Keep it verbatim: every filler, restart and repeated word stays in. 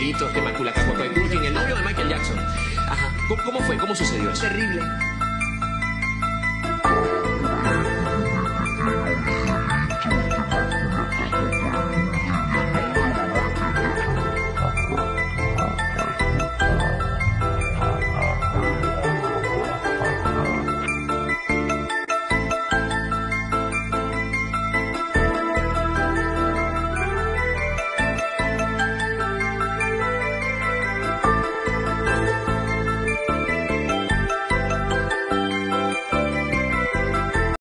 videitos, que Maculacaco, el novio de Michael Jackson. Ajá. ¿Cómo, cómo fue? ¿Cómo sucedió eso? Terrible.